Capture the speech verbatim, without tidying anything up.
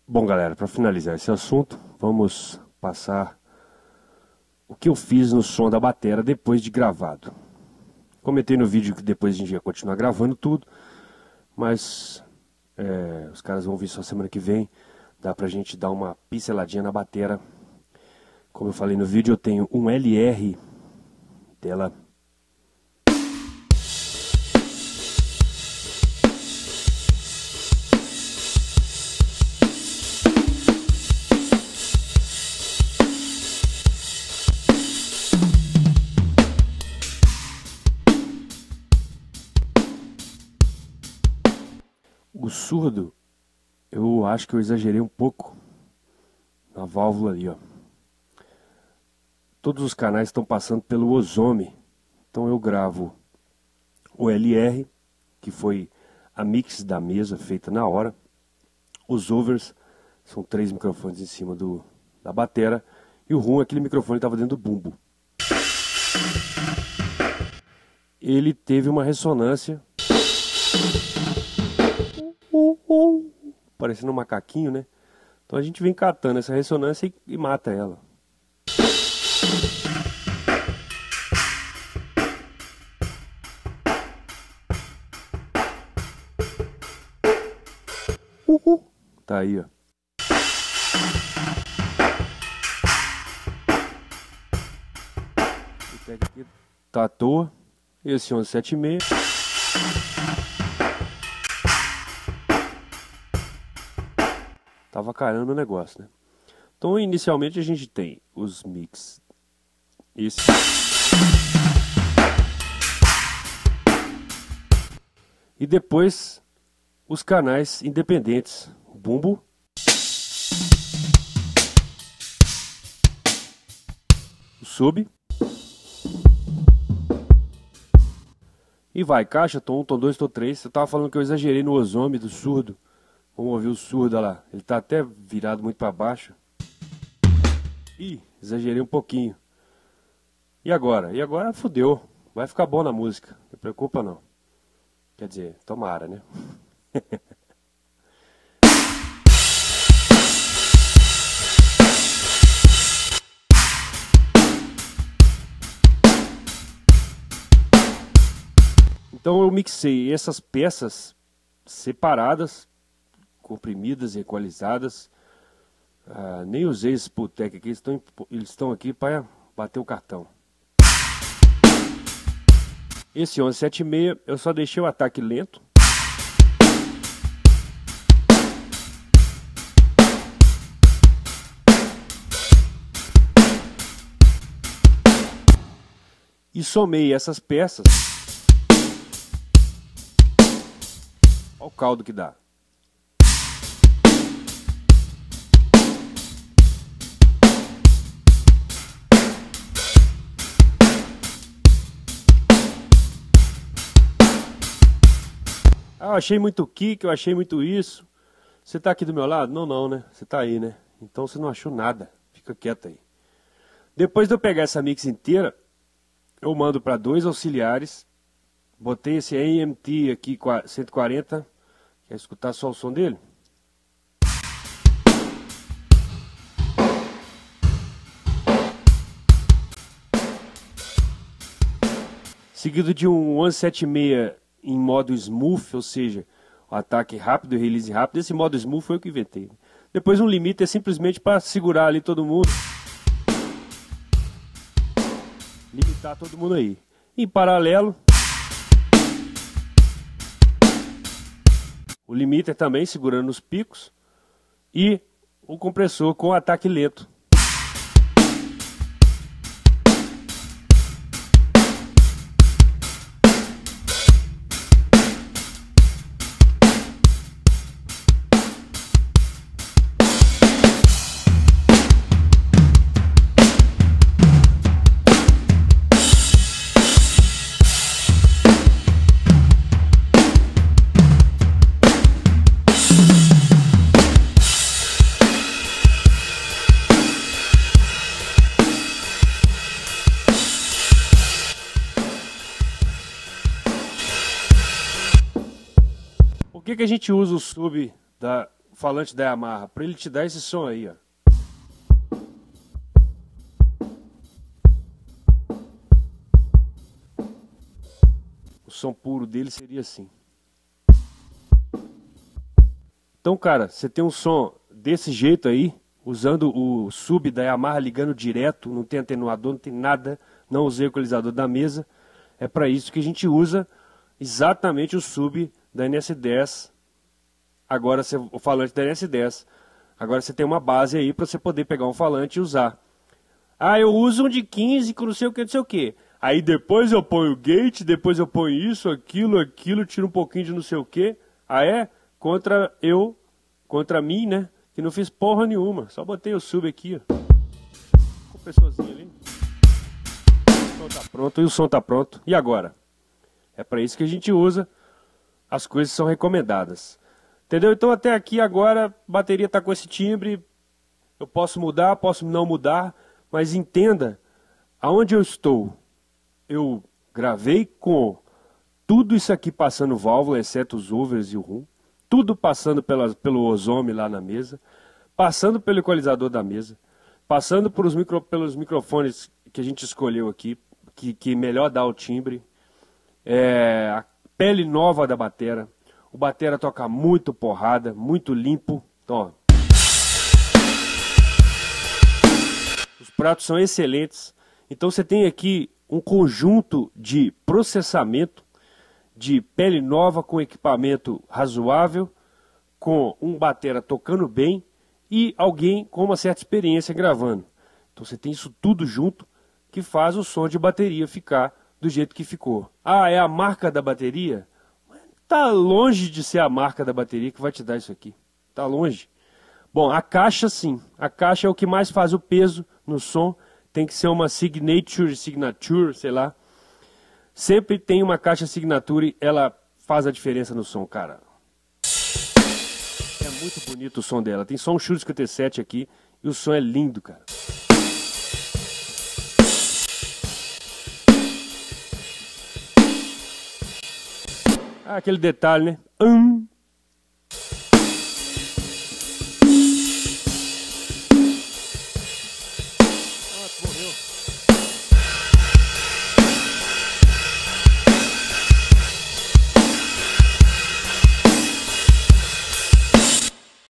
Bom, galera, para finalizar esse assunto, vamos passar o que eu fiz no som da bateria depois de gravado. Comentei no vídeo que depois a gente ia continuar gravando tudo, mas é, os caras vão vir só semana que vem. Dá pra gente dar uma pinceladinha na bateria. Como eu falei no vídeo, eu tenho um L R dela. O surdo, eu acho que eu exagerei um pouco na válvula ali, ó. Todos os canais estão passando pelo Ozome, então eu gravo o L R, que foi a mix da mesa feita na hora. Os overs são três microfones em cima do, da bateria, e o rum, aquele microfone estava dentro do bumbo. Ele teve uma ressonância parecendo um macaquinho, né? Então a gente vem catando essa ressonância e, e mata ela. Uhul. Tá aí, ó. O tag aqui tá à toa. Esse onze sete seis. Tava caindo o negócio, né? Então, inicialmente a gente tem os mix. Esse. E depois os canais independentes. O bumbo. O sub. E vai, caixa, tom um, tom dois, tom três. Eu tava falando que eu exagerei no Ozome do surdo. Vamos ouvir o surdo, olha lá. Ele tá até virado muito para baixo. Ih, exagerei um pouquinho. E agora? E agora fudeu. Vai ficar bom na música. Não se preocupa não. Quer dizer, tomara, né? Então eu mixei essas peças separadas, comprimidas e equalizadas. Ah, nem usei esse Pultec aqui, eles estão, eles estão aqui para bater o cartão. Esse onze sete seis eu só deixei o ataque lento. E somei essas peças. Olha o caldo que dá. Ah, eu achei muito kick, eu achei muito isso. Você tá aqui do meu lado? Não, não, né? Você tá aí, né? Então você não achou nada. Fica quieto aí. Depois de eu pegar essa mix inteira, eu mando para dois auxiliares. Botei esse A M T aqui cento e quarenta. Quer escutar só o som dele? Seguido de um onze sete seis em modo smooth, ou seja, o ataque rápido e release rápido. Esse modo smooth foi eu que inventei. Depois um limite é simplesmente para segurar ali todo mundo. Limitar todo mundo aí. Em paralelo, o limiter também segurando os picos e o compressor com ataque lento. Por que que a gente usa o sub da falante da Yamaha, para ele te dar esse som aí, ó. O som puro dele seria assim. Então, cara, você tem um som desse jeito aí, usando o sub da Yamaha ligando direto, não tem atenuador, não tem nada, não usei o equalizador da mesa. É para isso que a gente usa exatamente o sub da N S dez. Agora, o falante da N S dez. Agora você tem uma base aí para você poder pegar um falante e usar. Ah, eu uso um de quinze com não sei o que, não sei o que. Aí depois eu ponho o gate, depois eu ponho isso, aquilo, aquilo, tiro um pouquinho de não sei o que. Ah, é? Contra eu, contra mim, né? Que não fiz porra nenhuma. Só botei o sub aqui, ó. Compressorzinho ali. O som tá pronto, e o som tá pronto. E agora? É para isso que a gente usa. As coisas são recomendadas. Entendeu? Então até aqui agora, a bateria tá com esse timbre. Eu posso mudar, posso não mudar. Mas entenda, aonde eu estou, eu gravei com tudo isso aqui passando válvula, exceto os overs e o rum. Tudo passando pela, pelo ozômetro lá na mesa, passando pelo equalizador da mesa, passando por os micro, pelos microfones que a gente escolheu aqui, que, que melhor dá o timbre, é, a pele nova da batera, o batera toca muito porrada, muito limpo, então, ó. Os pratos são excelentes, então você tem aqui um conjunto de processamento, de pele nova com equipamento razoável, com um batera tocando bem e alguém com uma certa experiência gravando. Então você tem isso tudo junto que faz o som de bateria ficar do jeito que ficou. Ah, é a marca da bateria? Tá longe de ser a marca da bateria que vai te dar isso aqui. Tá longe. Bom, a caixa sim. A caixa é o que mais faz o peso no som. Tem que ser uma Signature, Signature, sei lá. Sempre tem uma caixa Signature, ela faz a diferença no som, cara. É muito bonito o som dela. Tem só um Shure cinquenta e sete aqui e o som é lindo, cara. Ah, aquele detalhe, né? Hum.